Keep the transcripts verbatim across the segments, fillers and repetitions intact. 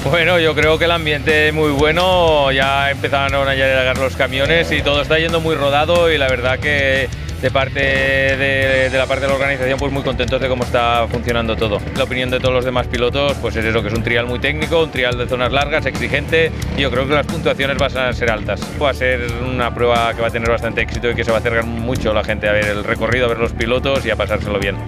Bueno, yo creo que el ambiente es muy bueno, ya empezaron a llegar los camiones y todo está yendo muy rodado y la verdad que de parte de, de la parte de la organización pues muy contentos de cómo está funcionando todo. La opinión de todos los demás pilotos pues es eso, que es un trial muy técnico, un trial de zonas largas, exigente y yo creo que las puntuaciones van a ser altas. Va a ser una prueba que va a tener bastante éxito y que se va a acercar mucho la gente a ver el recorrido, a ver los pilotos y a pasárselo bien.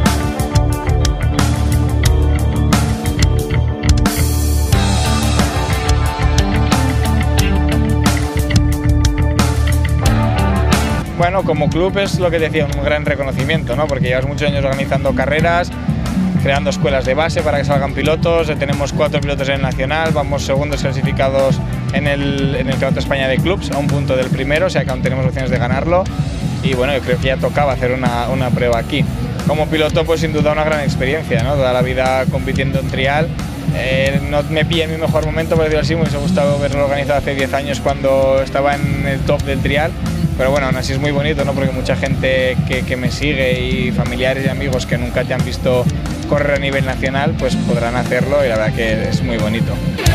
Bueno, como club es lo que decía, un gran reconocimiento, ¿no? Porque llevas muchos años organizando carreras, creando escuelas de base para que salgan pilotos, tenemos cuatro pilotos en el Nacional, vamos segundos clasificados en el, en el Campeonato de España de Clubs, a un punto del primero, o sea que aún tenemos opciones de ganarlo y bueno, yo creo que ya tocaba hacer una, una prueba aquí. Como piloto pues sin duda una gran experiencia, ¿no? Toda la vida compitiendo en trial. Eh, no me pilla en mi mejor momento, por decirlo así, me hubiese gustado haberlo organizado hace diez años cuando estaba en el top del trial. Pero bueno, aún así es muy bonito, ¿no? Porque mucha gente que, que me sigue y familiares y amigos que nunca te han visto correr a nivel nacional, pues podrán hacerlo y la verdad que es muy bonito.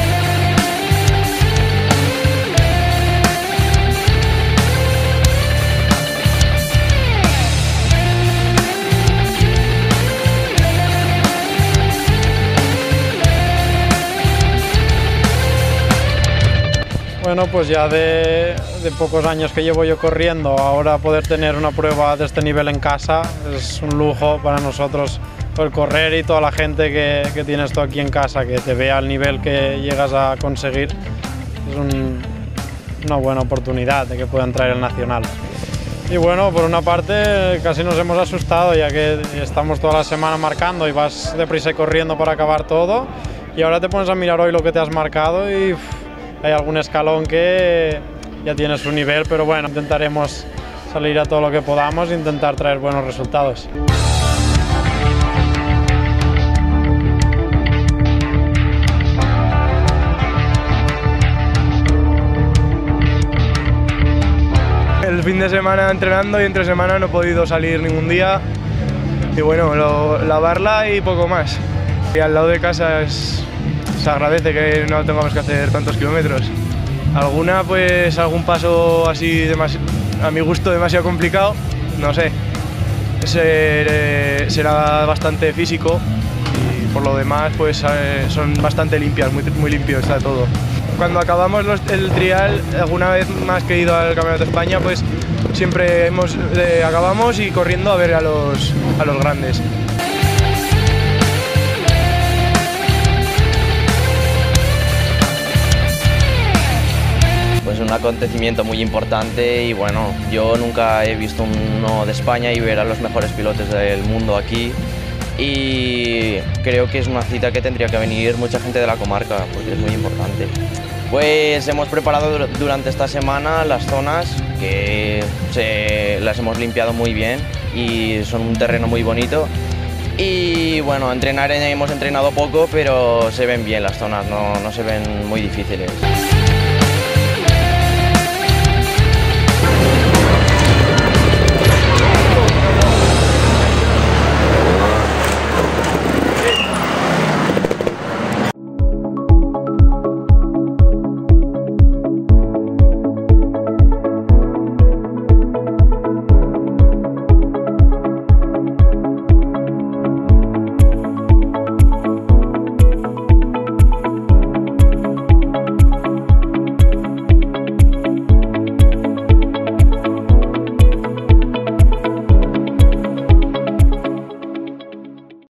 Bueno, pues ya de, de pocos años que llevo yo corriendo, ahora poder tener una prueba de este nivel en casa es un lujo para nosotros, el correr y toda la gente que, que tienes tú aquí en casa, que te vea al nivel que llegas a conseguir, es un, una buena oportunidad de que puedan traer el Nacional. Y bueno, por una parte casi nos hemos asustado ya que estamos toda la semana marcando y vas deprisa y corriendo para acabar todo y ahora te pones a mirar hoy lo que te has marcado y uff, hay algún escalón que ya tiene su nivel, pero bueno, intentaremos salir a todo lo que podamos e intentar traer buenos resultados. El fin de semana entrenando y entre semana no he podido salir ningún día y bueno, lo, lavarla y poco más. Y al lado de casa es... se agradece que no tengamos que hacer tantos kilómetros. Alguna, pues algún paso así a mi gusto demasiado complicado, no sé. Ser, será bastante físico y por lo demás pues son bastante limpias, muy, muy limpio está todo. Cuando acabamos los, el trial, alguna vez más que he ido al Campeonato de España, pues siempre hemos, eh, acabamos y corriendo a ver a los, a los grandes. Pues un acontecimiento muy importante y bueno, yo nunca he visto uno de España y ver a los mejores pilotos del mundo aquí y creo que es una cita que tendría que venir mucha gente de la comarca porque es muy importante. Pues hemos preparado durante esta semana las zonas que se, las hemos limpiado muy bien y son un terreno muy bonito y bueno, entrenar hemos entrenado poco pero se ven bien las zonas, no, no se ven muy difíciles.